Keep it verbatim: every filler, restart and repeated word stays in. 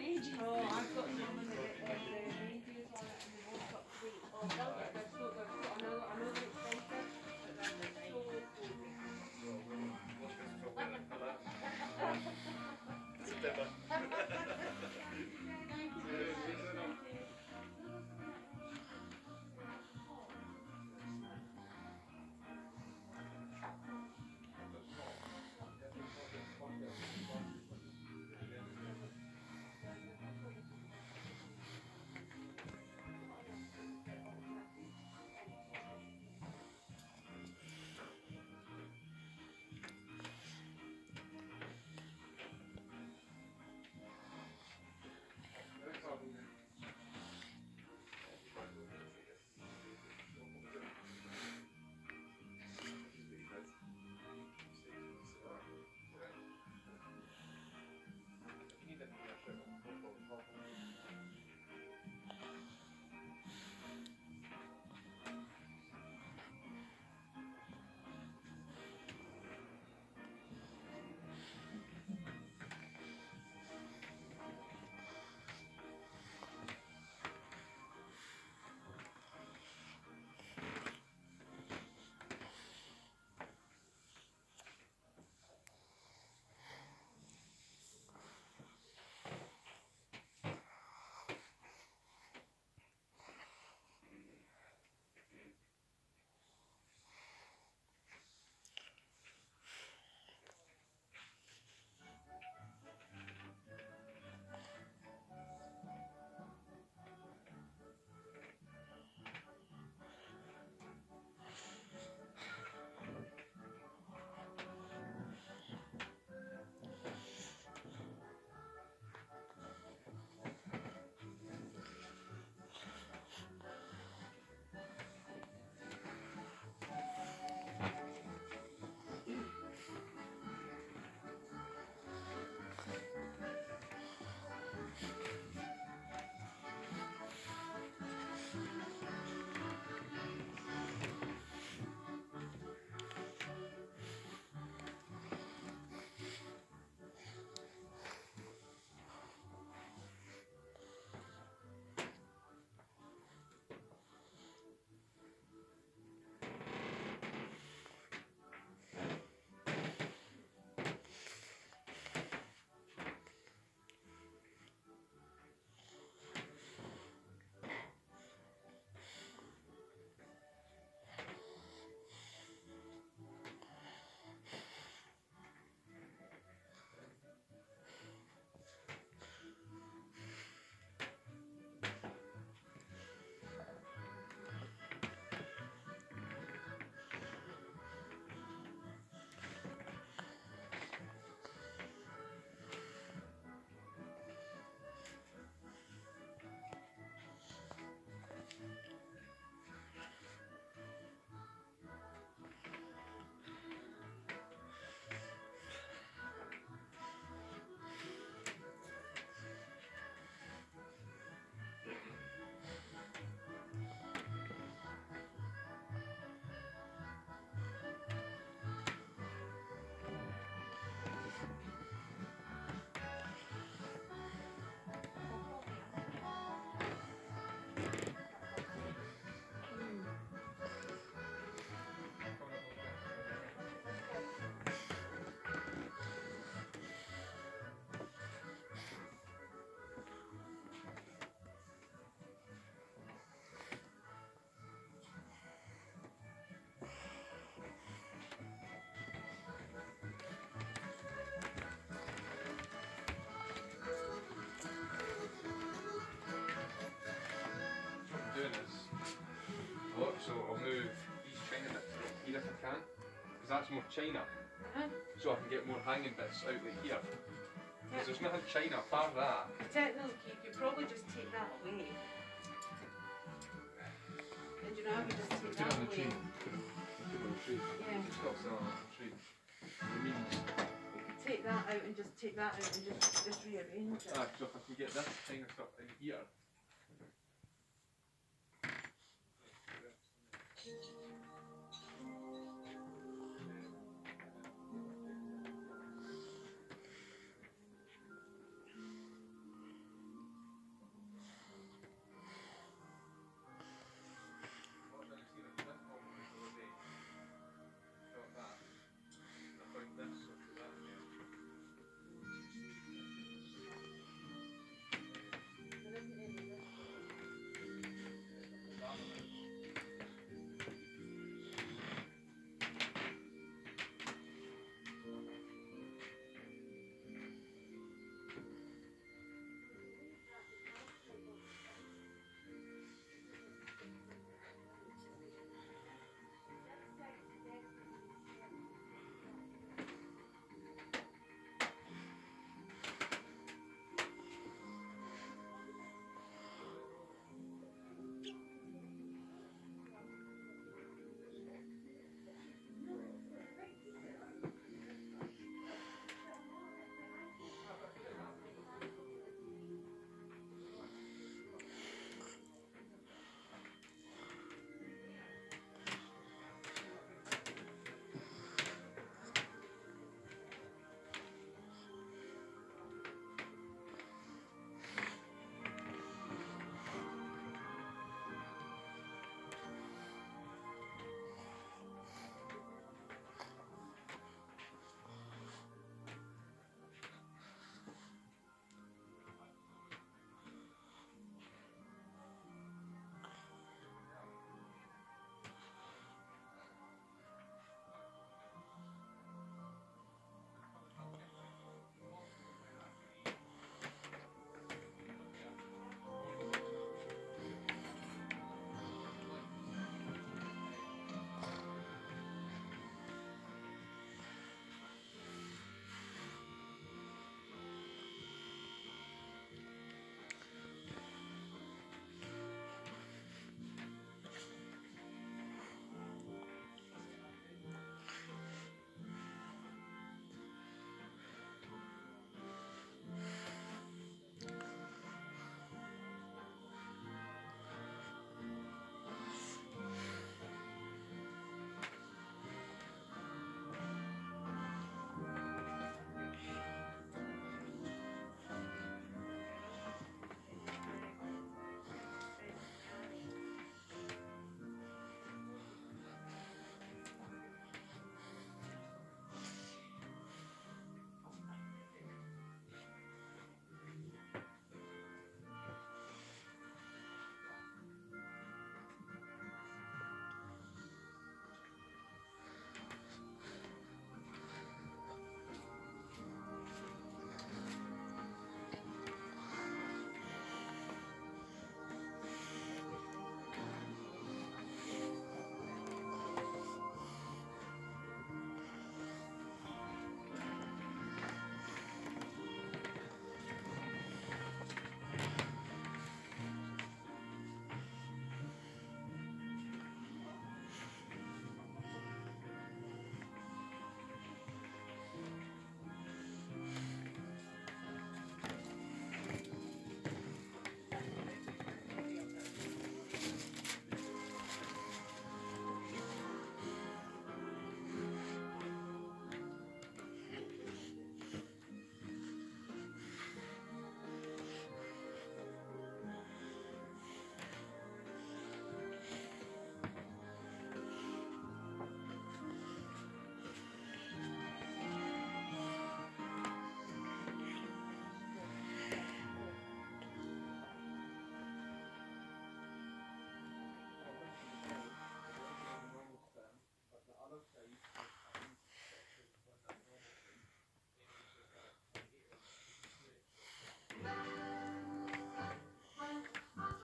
ages. Oh, I've got some of the, uh, the radios on it and they won't update. Oh, they'll get, they're so, they're so, I know, I know they're expensive, but they're so cozy. Doing this a lot, so I'll move these china bits here if I can, because that's more china, Uh-huh. so I can get more hanging bits out like here. Yeah. Because there's nothing china apart from that. Technically, you could probably just take that away. And you know how you just take Put it that on the away? tree. Put it, put it on the tree. Yeah. It's got some on the tree. It means, You could take that out and just take that out and just, just rearrange it. ah, so if I can get this kind of stuff in here,